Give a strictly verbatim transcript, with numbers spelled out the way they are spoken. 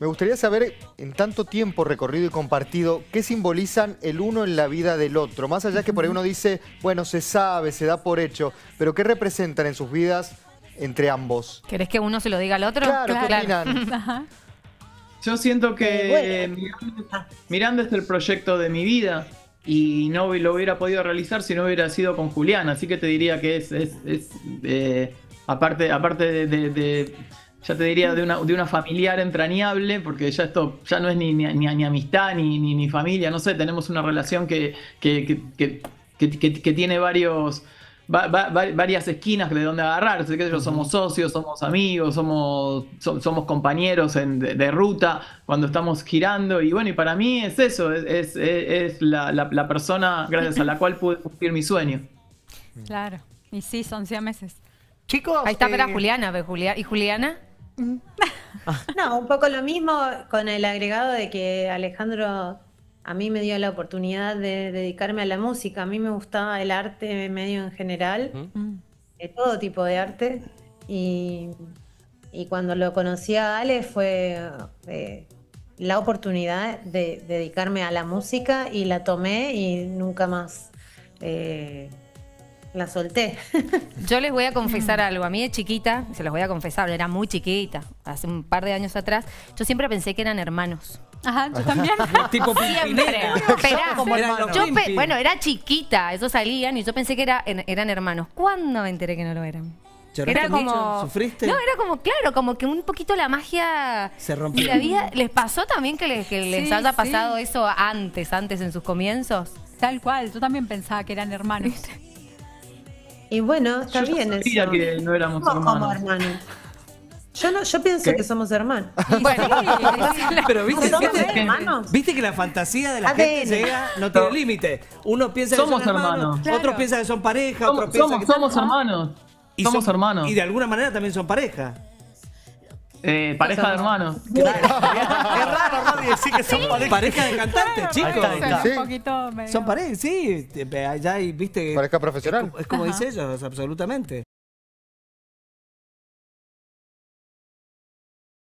Me gustaría saber, en tanto tiempo recorrido y compartido, ¿qué simbolizan el uno en la vida del otro? Más allá que por ahí uno dice, bueno, se sabe, se da por hecho, pero ¿qué representan en sus vidas entre ambos? ¿Querés que uno se lo diga al otro? Claro, ¿qué Claro. opinan? Ajá. Yo siento que Eh, bueno. Miranda, Miranda es el proyecto de mi vida y no lo hubiera podido realizar si no hubiera sido con Julián, así que te diría que es, es, es eh, aparte, aparte de, de, de, ya te diría de una, de una familiar entrañable, porque ya esto ya no es ni, ni, ni, ni amistad ni, ni, ni familia, no sé, tenemos una relación que, que, que, que, que, que, que tiene varios... Va, va, va, varias esquinas de donde agarrarse, que ellos somos socios, somos amigos, somos, so, somos compañeros en, de, de ruta cuando estamos girando, y bueno, y para mí es eso, es, es, es la, la, la persona gracias a la cual pude cumplir mi sueño. Claro. Y sí, son siameses. Chicos, Ahí está, pero eh, Juliana, ve, Julia- ¿y Juliana? No, un poco lo mismo con el agregado de que Alejandro a mí me dio la oportunidad de dedicarme a la música. A mí me gustaba el arte medio en general, Mm. de todo tipo de arte. Y, y cuando lo conocí a Ale fue eh, la oportunidad de dedicarme a la música y la tomé y nunca más eh, la solté. Yo les voy a confesar algo. A mí de chiquita, se los voy a confesar, era muy chiquita, hace un par de años atrás, yo siempre pensé que eran hermanos. Ajá, yo también. tipo Siempre. Pimpinela. Esperá, Como eran los yo pe- Pimpin. bueno, era chiquita, eso salían y yo pensé que era, en- eran hermanos. ¿Cuándo me enteré que no lo eran? ¿Lloraste Era mucho? como, ¿Sufriste? No, era como, claro, como que un poquito la magia Se rompió. y la vida. ¿Les pasó también que les, que les Sí, haya sí. pasado eso antes, antes en sus comienzos? Tal cual, yo también pensaba que eran hermanos. Y bueno, está Yo ya bien sabía eso. que no éramos Somos como hermanos. hermanos. Yo, no, yo pienso ¿Qué? que somos hermanos. Bueno, Pero viste, ¿Somos viste, hermanos? viste que la fantasía de la A ver. gente llega, no tiene No. límite. Uno piensa que Somos son hermanos, hermanos. otros Claro. piensan que son pareja, Somos, otros piensan somos, que somos hermanos. y somos son- hermanos. Y de alguna manera también son pareja. Eh, pareja de hermanos. Es raro, Rodri, decir que son pareja. Pareja de cantantes, chicos. Ahí está, ahí está. Un Sí. poquito medio- Son parejas, sí. Allá hay, viste. Pareja profesional. Es como, es como dice ellos, absolutamente.